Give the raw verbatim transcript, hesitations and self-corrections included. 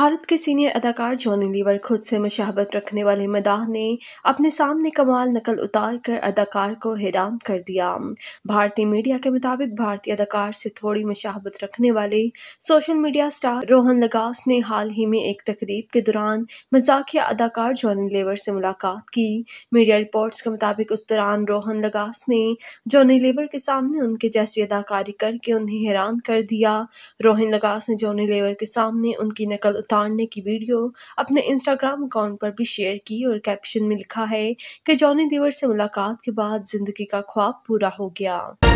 भारत के सीनियर अदाकार Johnny liver खुद से मुशाहबत रखने वाले मदाह ने अपने सामने कमाल नकल उतार कर अदाकार को हैरान कर दिया। भारतीय मीडिया के मुताबिक भारतीय अदाकार से थोड़ी मुशाहबत रखने वाले सोशल मीडिया स्टार रोहन लगास ने हाल ही में एक तकरीब के दौरान मजाकिया अदाकार जॉनी लीवर से मुलाकात की। मीडिया रिपोर्ट्स के मुताबिक उस दौरान रोहन लगास ने जॉनी लीवर के सामने उनके जैसी अदाकारी करके उन्हें हैरान कर दिया। रोहन लगास ने जॉनी लीवर के सामने उनकी नकल उतारने की वीडियो अपने इंस्टाग्राम अकाउंट पर भी शेयर की और कैप्शन में लिखा है कि जॉनी लीवर से मुलाकात के बाद जिंदगी का ख्वाब पूरा हो गया।